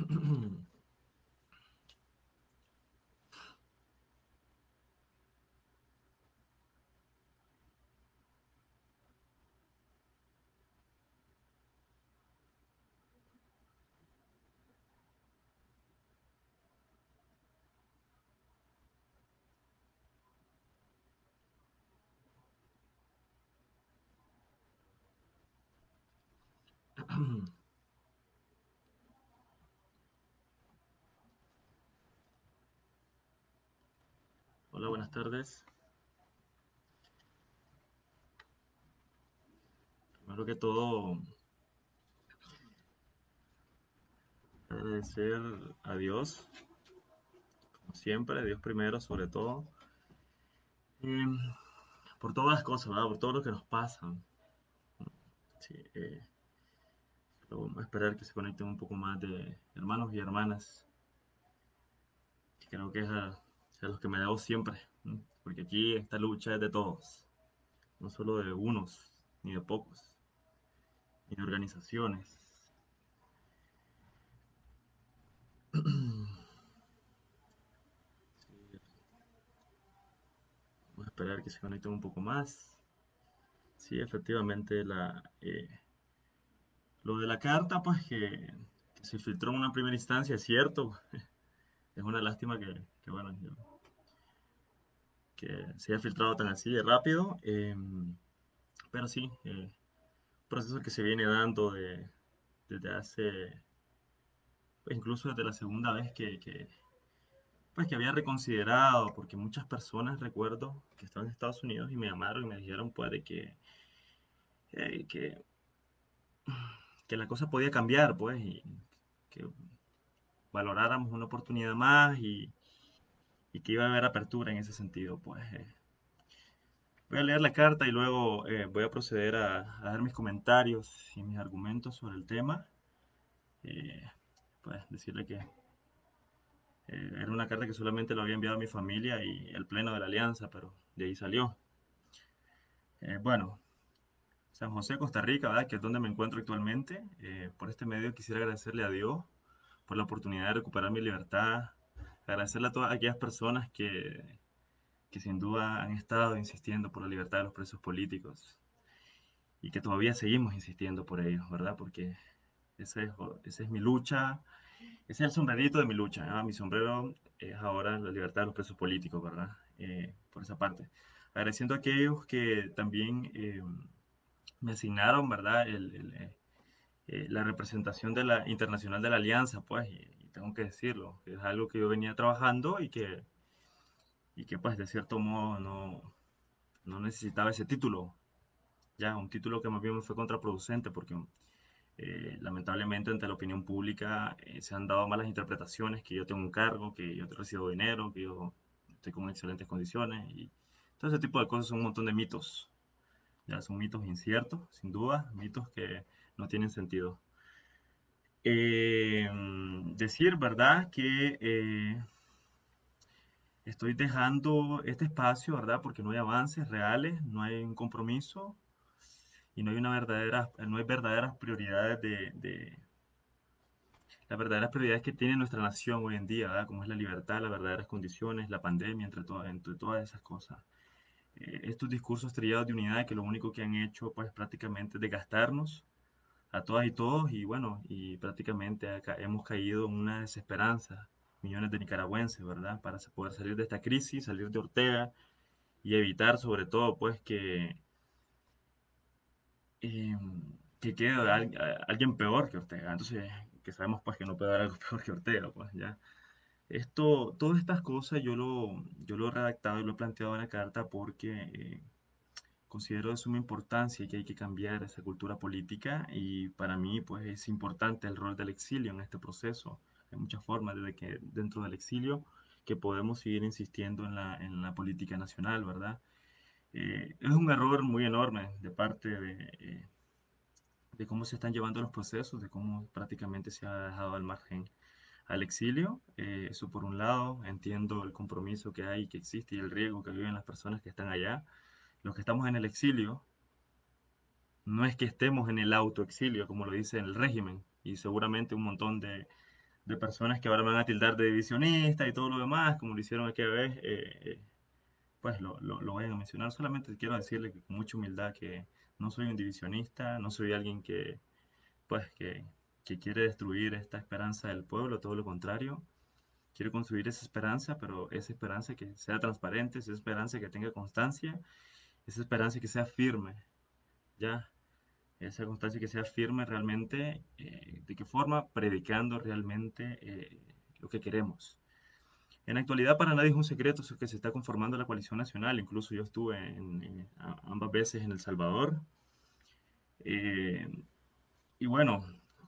Hola, buenas tardes. Primero que todo, agradecer a Dios, como siempre, a Dios primero, sobre todo, em, por todas las cosas, ¿verdad? Por todo lo que nos pasa. Sí, solo vamos a esperar que se conecten un poco más de hermanos y hermanas, que creo que es a los que me debo siempre, ¿no? Porque aquí esta lucha es de todos, no solo de unos, ni de pocos, ni de organizaciones. Sí, vamos a esperar que se conecten un poco más. Sí, efectivamente, lo de la carta, pues que se filtró en una primera instancia, es cierto. Es una lástima bueno, que se haya filtrado tan así de rápido. Pero sí, un proceso que se viene dando desde hace, pues incluso desde la segunda vez pues que había reconsiderado, porque muchas personas recuerdo que estaban en Estados Unidos y me llamaron y me dijeron pues de eh, que, que la cosa podía cambiar, pues, y que valoráramos una oportunidad más y que iba a haber apertura en ese sentido, pues. Voy a leer la carta y luego voy a proceder a dar mis comentarios y mis argumentos sobre el tema. Eh, pues decirle que era una carta que solamente lo había enviado a mi familia y el pleno de la alianza, pero de ahí salió. Bueno, San José, Costa Rica, ¿verdad? Que es donde me encuentro actualmente. Por este medio quisiera agradecerle a Dios por la oportunidad de recuperar mi libertad, agradecerle a todas aquellas personas que sin duda han estado insistiendo por la libertad de los presos políticos y que todavía seguimos insistiendo por ellos, ¿verdad? Porque esa es mi lucha, ese es el sombrerito de mi lucha, ¿no? Mi sombrero es ahora la libertad de los presos políticos, ¿verdad? Por esa parte. Agradeciendo a aquellos que también me asignaron, ¿verdad? La representación de la internacional de la alianza, pues, y tengo que decirlo, que es algo que yo venía trabajando y que pues de cierto modo no necesitaba ese título, ya, un título que más bien me fue contraproducente porque lamentablemente ante la opinión pública se han dado malas interpretaciones, que yo tengo un cargo, que yo recibo dinero, que yo estoy con excelentes condiciones y todo ese tipo de cosas son un montón de mitos, ya son mitos inciertos, sin duda, mitos que no tienen sentido. Decir, ¿verdad? Que estoy dejando este espacio, ¿verdad? Porque no hay avances reales, no hay un compromiso y no hay verdaderas prioridades las verdaderas prioridades que tiene nuestra nación hoy en día, ¿verdad? Como es la libertad, las verdaderas condiciones, la pandemia, entre todas esas cosas. Estos discursos trillados de unidad que lo único que han hecho, pues prácticamente es desgastarnos a todas y todos y bueno, y prácticamente acá hemos caído en una desesperanza, millones de nicaragüenses, ¿verdad? Para poder salir de esta crisis, salir de Ortega y evitar sobre todo, pues eh, que quede alguien peor que Ortega. Entonces, que sabemos pues que no puede haber algo peor que Ortega, pues ya. Todas estas cosas yo lo he redactado y lo he planteado en la carta porque considero de suma importancia que hay que cambiar esa cultura política y para mí pues es importante el rol del exilio en este proceso. Hay muchas formas desde que dentro del exilio que podemos seguir insistiendo en la política nacional, ¿verdad? Es un error muy enorme de parte de cómo se están llevando los procesos, de cómo prácticamente se ha dejado al margen al exilio. Eso por un lado, entiendo el compromiso que hay, que existe y el riesgo que viven las personas que están allá. Los que estamos en el exilio, no es que estemos en el autoexilio, como lo dice el régimen, y seguramente un montón de personas que ahora me van a tildar de divisionista y todo lo demás, como lo hicieron aquella vez, pues lo vayan a mencionar. Solamente quiero decirle que con mucha humildad que no soy un divisionista, no soy alguien pues, que quiere destruir esta esperanza del pueblo, todo lo contrario. Quiero construir esa esperanza, pero esa esperanza que sea transparente, esa esperanza que tenga constancia, esa esperanza que sea firme, ¿ya? Esa constancia que sea firme realmente, ¿de qué forma? Predicando realmente lo que queremos. En la actualidad para nadie es un secreto eso que se está conformando la coalición nacional, incluso yo estuve ambas veces en El Salvador, eh, y bueno,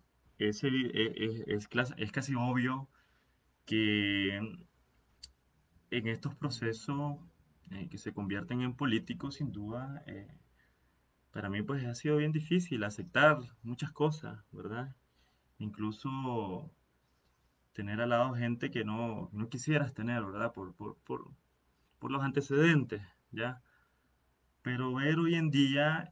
es casi obvio que en estos procesos que se convierten en políticos, sin duda, para mí pues ha sido bien difícil aceptar muchas cosas, ¿verdad? Incluso tener al lado gente que no quisieras tener, ¿verdad? Por los antecedentes, ¿ya? Pero ver hoy en día,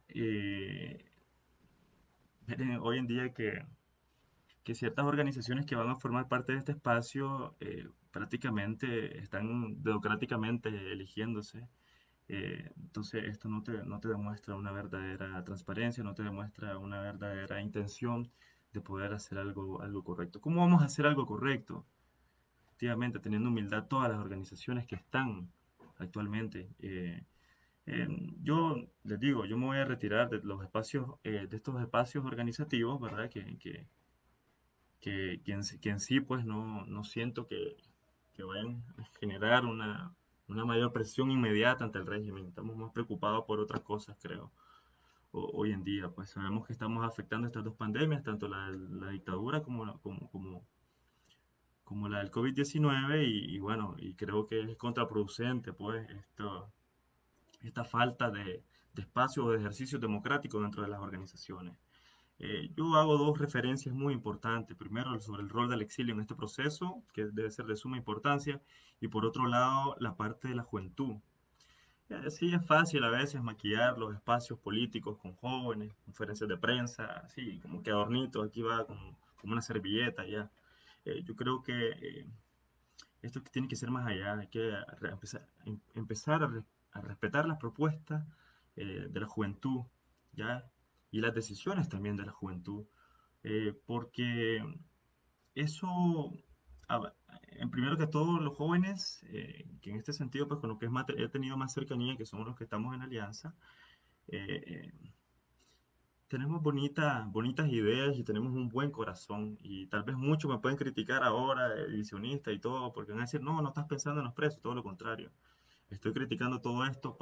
hoy en día que ciertas organizaciones que van a formar parte de este espacio prácticamente están democráticamente eligiéndose. Entonces esto no te demuestra una verdadera transparencia, no te demuestra una verdadera intención de poder hacer algo correcto. ¿Cómo vamos a hacer algo correcto? Efectivamente, teniendo humildad todas las organizaciones que están actualmente. Eh, yo les digo, yo me voy a retirar de los espacios, de estos espacios organizativos, ¿verdad? Que en sí, pues, no siento que vayan a generar una mayor presión inmediata ante el régimen. Estamos más preocupados por otras cosas, creo, hoy en día. Pues sabemos que estamos afectando estas dos pandemias, tanto la dictadura como la del COVID-19, y bueno, y creo que es contraproducente, pues, esta falta de espacio o de ejercicio democrático dentro de las organizaciones. Yo hago dos referencias muy importantes. Primero, sobre el rol del exilio en este proceso, que debe ser de suma importancia, y por otro lado, la parte de la juventud. Sí, es fácil a veces maquillar los espacios políticos con jóvenes, conferencias de prensa, así como que adornito, aquí va como una servilleta ya. Yo creo que esto tiene que ser más allá, hay que empezar a respetar las propuestas de la juventud, ¿ya? Y las decisiones también de la juventud, porque eso, a- en primero que todo, los jóvenes, que en este sentido, pues con lo que he tenido más cercanía, que somos los que estamos en alianza, eh, eh, tenemos bonitas ideas y tenemos un buen corazón. Y tal vez muchos me pueden criticar ahora, edicionista y todo, porque van a decir, no estás pensando en los precios, todo lo contrario. Estoy criticando todo esto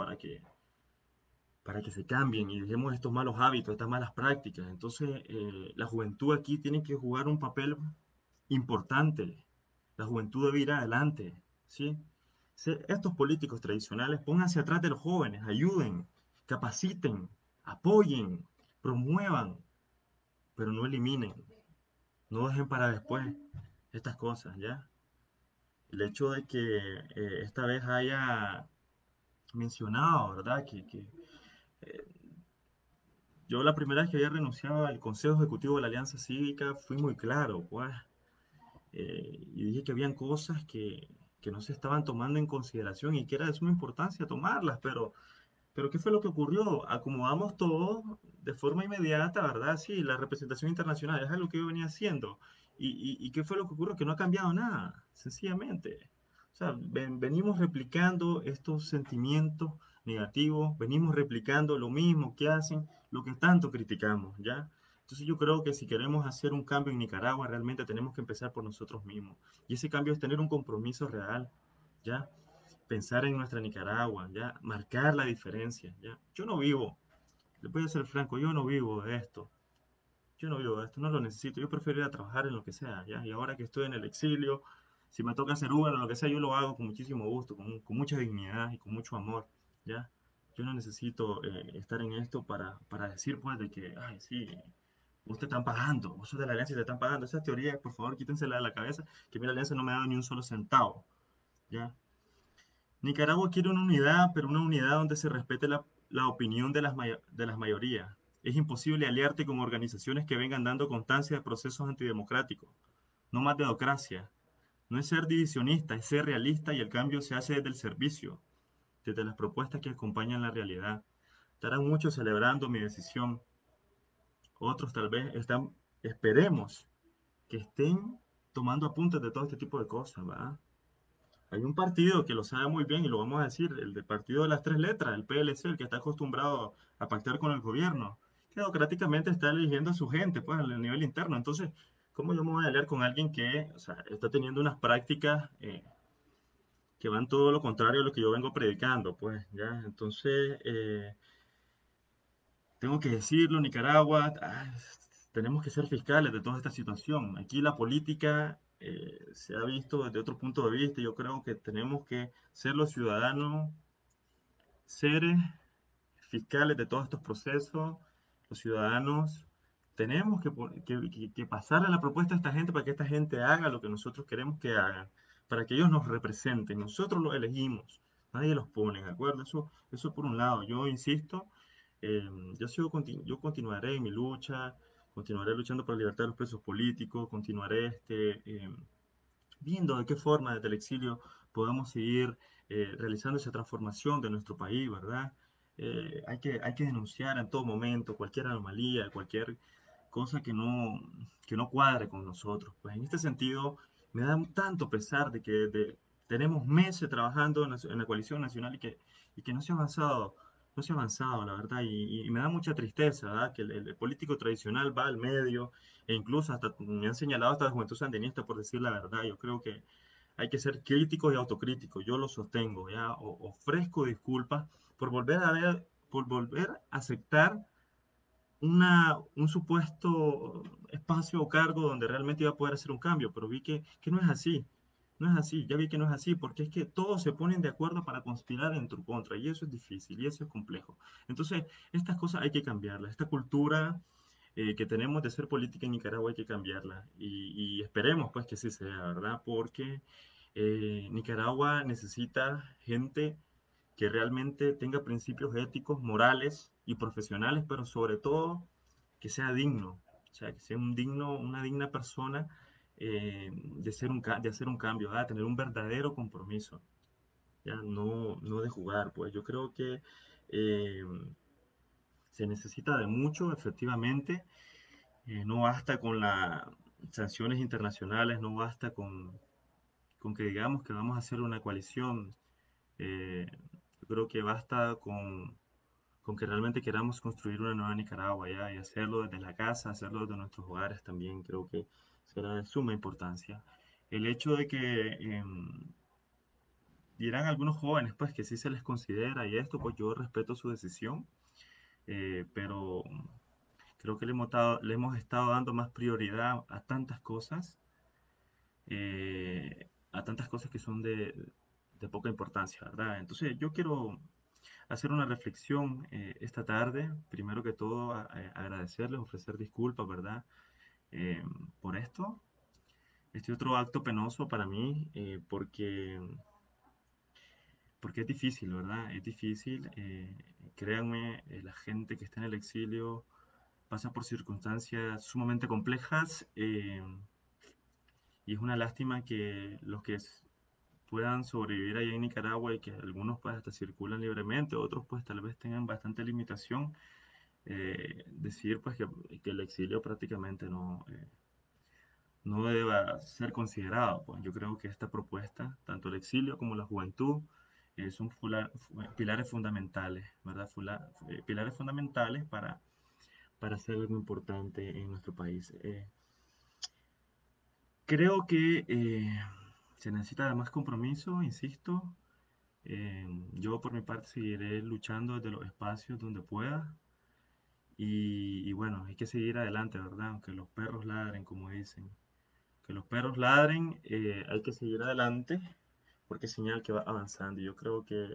para que se cambien y dejemos estos malos hábitos, estas malas prácticas. Entonces, la juventud aquí tiene que jugar un papel importante. La juventud debe ir adelante, ¿sí? Estos políticos tradicionales pónganse atrás de los jóvenes, ayuden, capaciten, apoyen, promuevan, pero no eliminen, no dejen para después estas cosas, ¿ya? El hecho de que esta vez haya mencionado, ¿verdad? Eh, yo la primera vez que había renunciado al Consejo Ejecutivo de la Alianza Cívica fui muy claro, pues, y dije que habían cosas que no se estaban tomando en consideración y que era de suma importancia tomarlas, pero ¿qué fue lo que ocurrió? Acomodamos todo de forma inmediata, ¿verdad? Sí, la representación internacional es algo que yo venía haciendo. ¿Y qué fue lo que ocurrió? Que no ha cambiado nada, sencillamente. O sea, venimos replicando estos sentimientos negativos, venimos replicando lo mismo que hacen, lo que tanto criticamos, ¿ya? Entonces yo creo que si queremos hacer un cambio en Nicaragua, realmente tenemos que empezar por nosotros mismos. Y ese cambio es tener un compromiso real, ¿ya? Pensar en nuestra Nicaragua, ya, marcar la diferencia, ya. Yo no vivo, les voy a ser franco, yo no vivo de esto, yo no vivo de esto, no lo necesito, yo prefiero ir a trabajar en lo que sea, ya, y ahora que estoy en el exilio, si me toca hacer Uber o lo que sea, yo lo hago con muchísimo gusto, con mucha dignidad y con mucho amor, ya. Yo no necesito estar en esto para decir, pues, de que, ay, sí, vos te están pagando, vos sos de la alianza y te están pagando. Esa teoría, por favor, quítensela de la cabeza, que mi alianza no me ha dado ni un solo centavo, ¿ya? Nicaragua quiere una unidad, pero una unidad donde se respete la opinión de las mayorías. Es imposible aliarte con organizaciones que vengan dando constancia de procesos antidemocráticos. no más dedocracia. No es ser divisionista, es ser realista y el cambio se hace desde el servicio, desde las propuestas que acompañan la realidad. Estarán muchos celebrando mi decisión, otros tal vez esperemos que estén tomando apuntes de todo este tipo de cosas, ¿verdad? Hay un partido que lo sabe muy bien y lo vamos a decir, el del partido de las tres letras, el PLC, el que está acostumbrado a pactar con el gobierno, que democráticamente está eligiendo a su gente, pues, a nivel interno. Entonces, ¿cómo yo me voy a aliar con alguien que, o sea, está teniendo unas prácticas que van todo lo contrario a lo que yo vengo predicando? Pues, ya, entonces, tengo que decirlo, Nicaragua, tenemos que ser fiscales de toda esta situación. Aquí la política se ha visto desde otro punto de vista. Yo creo que tenemos que ser los ciudadanos, seres fiscales de todos estos procesos. Los ciudadanos tenemos que pasarle la propuesta a esta gente para que esta gente haga lo que nosotros queremos que hagan, para que ellos nos representen. Nosotros los elegimos, nadie los pone, ¿de acuerdo? Eso por un lado. Yo insisto, eh, yo continuaré en mi lucha, continuaré luchando por la libertad de los presos políticos, continuaré viendo de qué forma desde el exilio podemos seguir realizando esa transformación de nuestro país, ¿verdad? Hay que denunciar en todo momento cualquier anomalía, cualquier cosa que no cuadre con nosotros. Pues en este sentido, me da tanto pesar de que tenemos meses trabajando en la coalición nacional y que no se ha avanzado, no se ha avanzado, la verdad, y me da mucha tristeza, ¿verdad? Que el político tradicional va al medio e incluso hasta me han señalado hasta la juventud sandinista por decir la verdad. Yo creo que hay que ser críticos y autocríticos. Yo lo sostengo, ¿ya? Ofrezco disculpas por volver a aceptar un supuesto espacio o cargo donde realmente iba a poder hacer un cambio, pero vi que no es así. No es así, ya vi que no es así, porque es que todos se ponen de acuerdo para conspirar en tu contra, y eso es difícil, y eso es complejo. Entonces, estas cosas hay que cambiarlas. Esta cultura que tenemos de hacer política en Nicaragua hay que cambiarla, y esperemos pues que así sea, ¿verdad? Porque Nicaragua necesita gente que realmente tenga principios éticos, morales y profesionales, pero sobre todo que sea digno, o sea, que sea una digna persona de hacer un cambio, de tener un verdadero compromiso, ya no de jugar, pues yo creo que eh, se necesita de mucho, efectivamente, no basta con las sanciones internacionales, no basta con que digamos que vamos a hacer una coalición, eh, yo creo que basta con que realmente queramos construir una nueva Nicaragua ya, y hacerlo desde la casa, hacerlo desde nuestros hogares también, creo que será de suma importancia. El hecho de que dirán algunos jóvenes pues que sí se les considera y esto, pues yo respeto su decisión, pero creo que le hemos estado dando más prioridad a tantas cosas que son de poca importancia, ¿verdad? Entonces yo quiero hacer una reflexión esta tarde. Primero que todo, agradecerles, ofrecer disculpas, ¿verdad? Eh, por esto. Este otro acto penoso para mí, porque es difícil, ¿verdad? Es difícil. Créanme, la gente que está en el exilio pasa por circunstancias sumamente complejas y es una lástima que los que puedan sobrevivir allá en Nicaragua y que algunos pues hasta circulan libremente, otros pues tal vez tengan bastante limitación, decir pues que el exilio prácticamente no deba ser considerado. Pues yo creo que esta propuesta, tanto el exilio como la juventud, son pilares fundamentales, ¿verdad? Pilares fundamentales para hacer algo importante en nuestro país. Creo que se necesita de más compromiso, insisto. Yo por mi parte seguiré luchando desde los espacios donde pueda. Y bueno, hay que seguir adelante, ¿verdad? Aunque los perros ladren, como dicen. Que los perros ladren, hay que seguir adelante porque es señal que va avanzando. Y yo creo que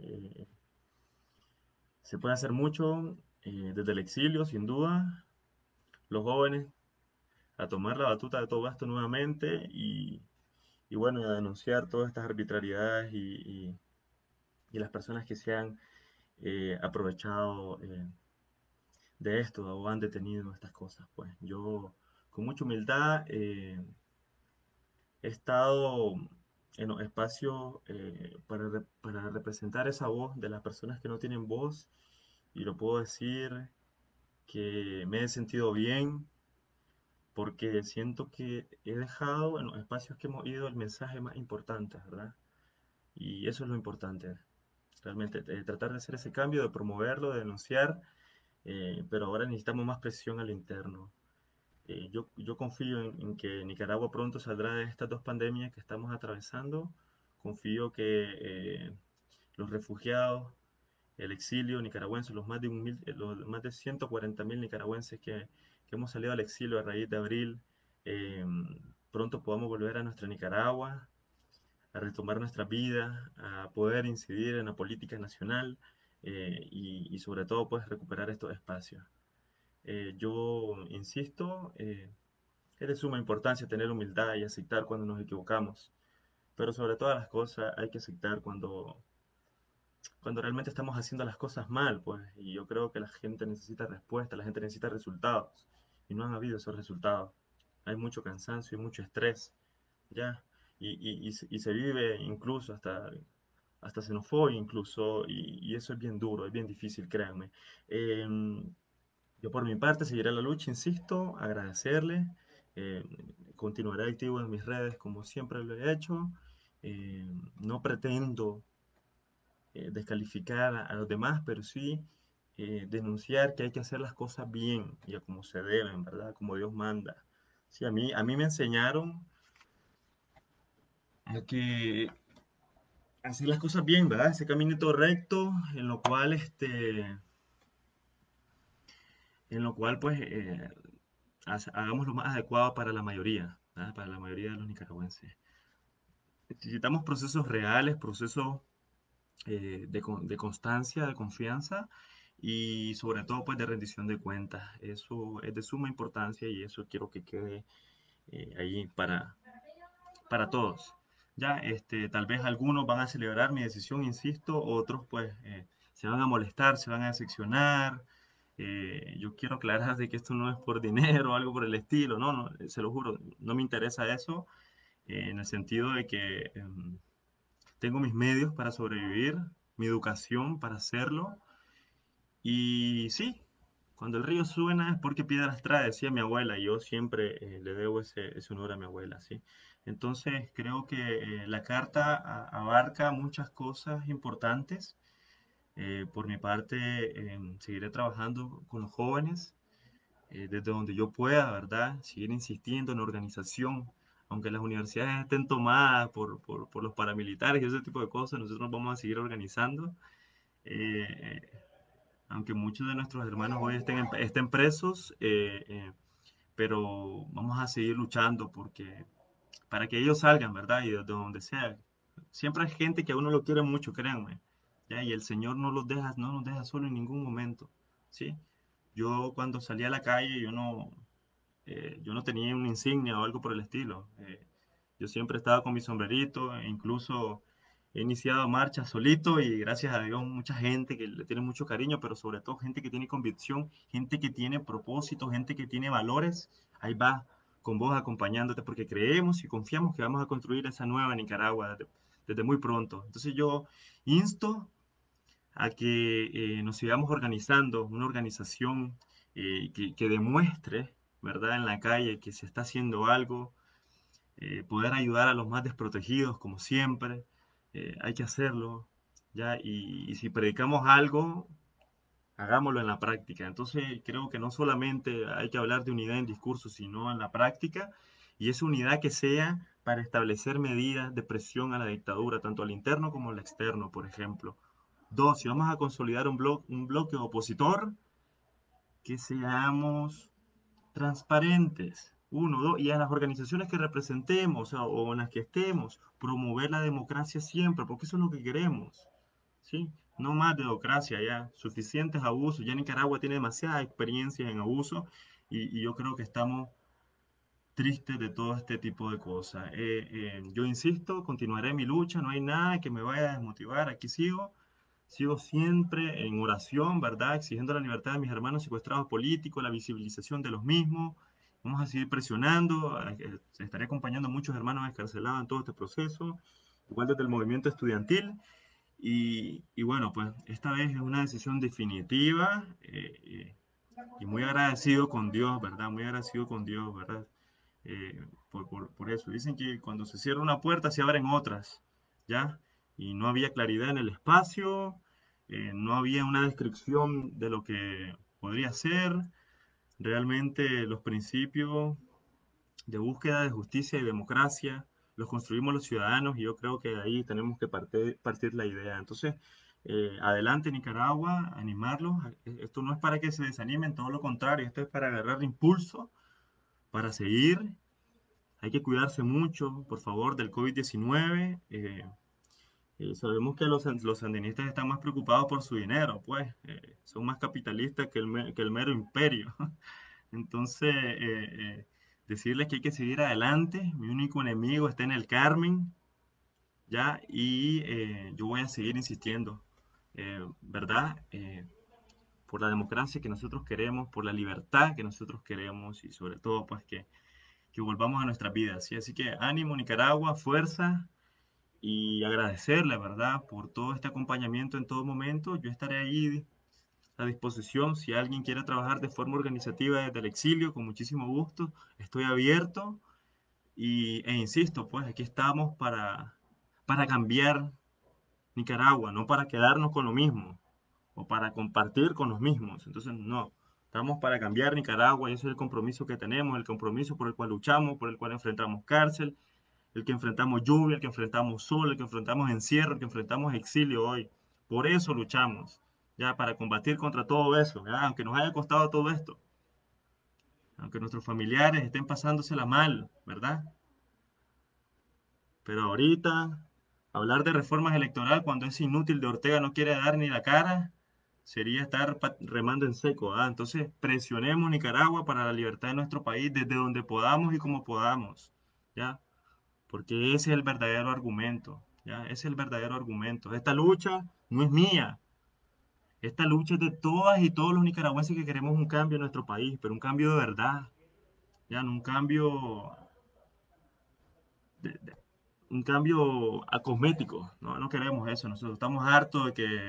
se puede hacer mucho desde el exilio, sin duda. Los jóvenes a tomar la batuta de todo esto nuevamente y bueno, a denunciar todas estas arbitrariedades y las personas que se han aprovechado de esto o han detenido estas cosas. Pues yo, con mucha humildad, He estado en los espacios para representar esa voz de las personas que no tienen voz y lo puedo decir que me he sentido bien porque siento que he dejado en los espacios que hemos ido el mensaje más importante, ¿verdad? Y eso es lo importante, realmente, tratar de hacer ese cambio, de promoverlo, de denunciar, pero ahora necesitamos más presión al interno. Yo confío en que Nicaragua pronto saldrá de estas dos pandemias que estamos atravesando. Confío que los refugiados, el exilio nicaragüense, los más de 140.000 nicaragüenses que hemos salido al exilio a raíz de abril, eh, pronto podamos volver a nuestra Nicaragua, a retomar nuestra vida, a poder incidir en la política nacional y sobre todo pues recuperar estos espacios. Yo insisto, es de suma importancia tener humildad y aceptar cuando nos equivocamos, pero sobre todas las cosas hay que aceptar cuando realmente estamos haciendo las cosas mal, pues, y yo creo que la gente necesita respuestas, la gente necesita resultados, y no han habido esos resultados. Hay mucho cansancio y mucho estrés, ¿ya? Y se vive incluso hasta xenofobia incluso, y eso es bien duro, es bien difícil, créanme. Yo por mi parte seguiré la lucha, insisto, agradecerle, eh, continuaré activo en mis redes como siempre lo he hecho, no pretendo descalificar a los demás, pero sí denunciar que hay que hacer las cosas bien y a como se deben, ¿verdad? Como Dios manda. Sí, a mí me enseñaron a que hacer las cosas bien, ¿verdad? Ese caminito recto en lo cual pues hagamos lo más adecuado para la mayoría, ¿verdad? Para la mayoría de los nicaragüenses. Necesitamos procesos reales, procesos de constancia, de confianza y sobre todo pues de rendición de cuentas. Eso es de suma importancia y eso quiero que quede ahí para todos. Ya, tal vez algunos van a celebrar mi decisión, insisto, otros pues se van a molestar, se van a decepcionar. Yo quiero aclarar de que esto no es por dinero o algo por el estilo, no, no, se lo juro, no me interesa eso, en el sentido de que tengo mis medios para sobrevivir, mi educación para hacerlo. Y sí, cuando el río suena es porque piedras trae, decía mi abuela, y yo siempre le debo ese honor a mi abuela, ¿sí? Entonces creo que la carta abarca muchas cosas importantes. Por mi parte, seguiré trabajando con los jóvenes desde donde yo pueda, ¿verdad? Seguir insistiendo en organización. Aunque las universidades estén tomadas por los paramilitares y ese tipo de cosas, nosotros vamos a seguir organizando. Eh, Aunque muchos de nuestros hermanos hoy estén presos, pero vamos a seguir luchando para que ellos salgan, ¿verdad? Y desde donde sea. Siempre hay gente que a uno lo quiere mucho, créanme, ¿ya? Y el Señor no nos deja solo en ningún momento, ¿sí? Yo cuando salí a la calle, yo no tenía una insignia o algo por el estilo. Yo siempre estaba con mi sombrerito, e incluso he iniciado marchas solito y gracias a Dios mucha gente que le tiene mucho cariño, pero sobre todo gente que tiene convicción, gente que tiene propósito, gente que tiene valores. Ahí va con vos acompañándote porque creemos y confiamos que vamos a construir esa nueva Nicaragua desde muy pronto. Entonces yo insto a que nos sigamos organizando, una organización que demuestre, ¿verdad?, en la calle que se está haciendo algo, poder ayudar a los más desprotegidos, como siempre, hay que hacerlo, ¿ya? Y si predicamos algo, hagámoslo en la práctica. Entonces, creo que no solamente hay que hablar de unidad en discurso, sino en la práctica, y esa unidad que sea para establecer medidas de presión a la dictadura, tanto al interno como al externo, por ejemplo. Dos, si vamos a consolidar un bloque opositor, que seamos transparentes. Uno, dos, y a las organizaciones que representemos o en las que estemos, promover la democracia siempre, porque eso es lo que queremos. ¿Sí? No más democracia, ya. Suficientes abusos. Ya Nicaragua tiene demasiada experiencia en abuso y yo creo que estamos tristes de todo este tipo de cosas. Yo insisto, continuaré mi lucha, no hay nada que me vaya a desmotivar, aquí sigo. Sigo siempre en oración, ¿verdad? Exigiendo la libertad de mis hermanos secuestrados políticos, la visibilización de los mismos, vamos a seguir presionando, estaré acompañando a muchos hermanos escarcelados en todo este proceso, igual desde el movimiento estudiantil. Y bueno, pues esta vez es una decisión definitiva y muy agradecido con Dios, ¿verdad? Muy agradecido con Dios, ¿verdad? Por eso. Dicen que cuando se cierra una puerta se abren otras, ¿ya? Y no había claridad en el espacio, no había una descripción de lo que podría ser. Realmente los principios de búsqueda de justicia y democracia los construimos los ciudadanos y yo creo que de ahí tenemos que partir la idea. Entonces, adelante Nicaragua, animarlos. Esto no es para que se desanimen, todo lo contrario, esto es para agarrar impulso, para seguir. Hay que cuidarse mucho, por favor, del COVID-19. Sabemos que los sandinistas están más preocupados por su dinero, pues son más capitalistas que el mero imperio. Entonces, decirles que hay que seguir adelante. Mi único enemigo está en el Carmen, ¿ya? Y yo voy a seguir insistiendo, ¿verdad? Por la democracia que nosotros queremos, por la libertad que nosotros queremos y sobre todo, pues que volvamos a nuestras vidas, ¿sí? Así que ánimo, Nicaragua, fuerza y agradecerle, ¿verdad? Por todo este acompañamiento en todo momento. Yo estaré ahí a disposición. Si alguien quiere trabajar de forma organizativa desde el exilio, con muchísimo gusto, estoy abierto e insisto, pues aquí estamos para cambiar Nicaragua, no para quedarnos con lo mismo o para compartir con los mismos. Entonces, no, estamos para cambiar Nicaragua y ese es el compromiso que tenemos, el compromiso por el cual luchamos, por el cual enfrentamos cárcel, el que enfrentamos lluvia, el que enfrentamos sol, el que enfrentamos encierro, el que enfrentamos exilio hoy. Por eso luchamos, ya, para combatir contra todo eso, ¿ya? Aunque nos haya costado todo esto, aunque nuestros familiares estén pasándosela mal, ¿verdad? Pero ahorita, hablar de reformas electorales cuando es inútil de Ortega no quiere dar ni la cara, sería estar remando en seco, ¿ah? Entonces, presionemos Nicaragua para la libertad de nuestro país desde donde podamos y como podamos, ¿ya? Porque ese es el verdadero argumento, ¿ya? Ese es el verdadero argumento. Esta lucha no es mía, esta lucha es de todas y todos los nicaragüenses que queremos un cambio en nuestro país, pero un cambio de verdad, ¿ya? No un cambio, de, de- un cambio a cosmético, ¿no? No queremos eso, nosotros estamos hartos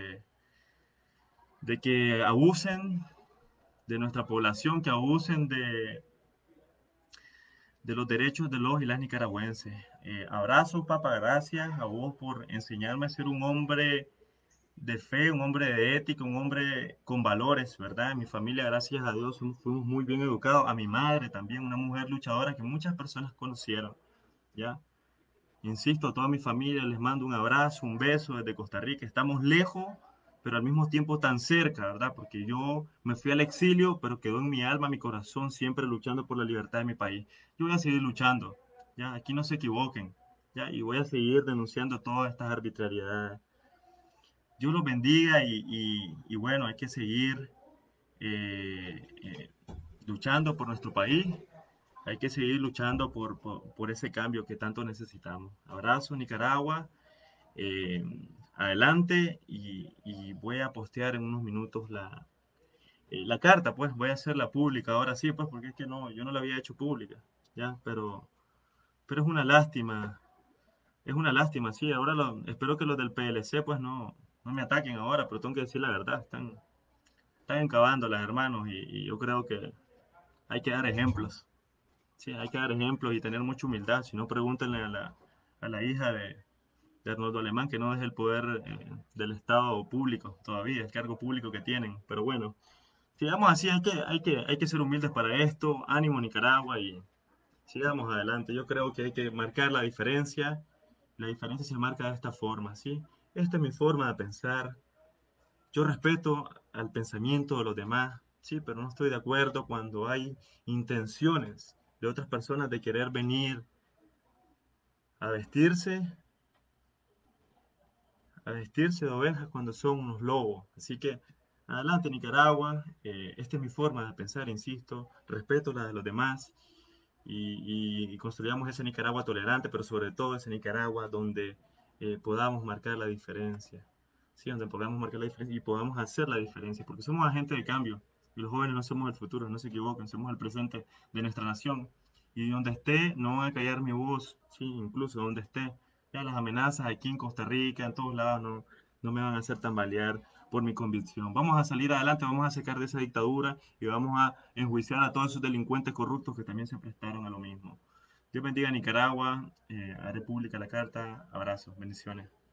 de que abusen de nuestra población, que abusen de los derechos de los y las nicaragüenses. Abrazo, papá, gracias a vos por enseñarme a ser un hombre de fe, un hombre de ética, un hombre con valores, ¿verdad? En mi familia, gracias a Dios, fuimos muy bien educados. A mi madre también, una mujer luchadora que muchas personas conocieron, ¿ya? Insisto, a toda mi familia les mando un abrazo, un beso desde Costa Rica. Estamos lejos, pero al mismo tiempo tan cerca, ¿verdad? Porque yo me fui al exilio, pero quedó en mi alma, mi corazón, siempre luchando por la libertad de mi país. Yo voy a seguir luchando, ¿ya? Aquí no se equivoquen, ¿ya? Y voy a seguir denunciando todas estas arbitrariedades. Dios los bendiga y bueno, hay que seguir luchando por nuestro país, hay que seguir luchando por ese cambio que tanto necesitamos. Abrazo, Nicaragua, eh, adelante y voy a postear en unos minutos la carta, pues voy a hacerla pública ahora sí, pues porque es que no, yo no la había hecho pública, ¿ya? Pero es una lástima, sí, ahora espero que los del PLC pues no me ataquen ahora, pero tengo que decir la verdad, están encabándolas, hermanos, y yo creo que hay que dar ejemplos. Sí, hay que dar ejemplos y tener mucha humildad. Si no, pregúntenle a la hija de Arnoldo Alemán que no es el poder del Estado público todavía, el cargo público que tienen. Pero bueno, sigamos así, hay que ser humildes para esto. Ánimo Nicaragua y sigamos adelante. Yo creo que hay que marcar la diferencia. La diferencia se marca de esta forma, ¿sí? Esta es mi forma de pensar. Yo respeto al pensamiento de los demás, sí, pero no estoy de acuerdo cuando hay intenciones de otras personas de querer venir a vestirse, a vestirse de ovejas cuando son unos lobos. Así que adelante Nicaragua, esta es mi forma de pensar, insisto, respeto la de los demás y construyamos esa Nicaragua tolerante, pero sobre todo esa Nicaragua donde podamos marcar la diferencia. Sí, donde podamos marcar la diferencia y podamos hacer la diferencia, porque somos agentes de cambio. Y los jóvenes no somos el futuro, no se equivoquen, somos el presente de nuestra nación. Y donde esté, no va a callar mi voz, sí, incluso donde esté. Ya las amenazas aquí en Costa Rica, en todos lados, no me van a hacer tambalear por mi convicción. Vamos a salir adelante, vamos a sacar de esa dictadura y vamos a enjuiciar a todos esos delincuentes corruptos que también se prestaron a lo mismo. Dios bendiga a Nicaragua, a República La Carta. Abrazos, bendiciones.